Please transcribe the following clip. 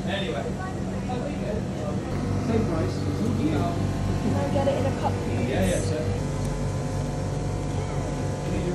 Anyway. Same price. Can I get it in a cup?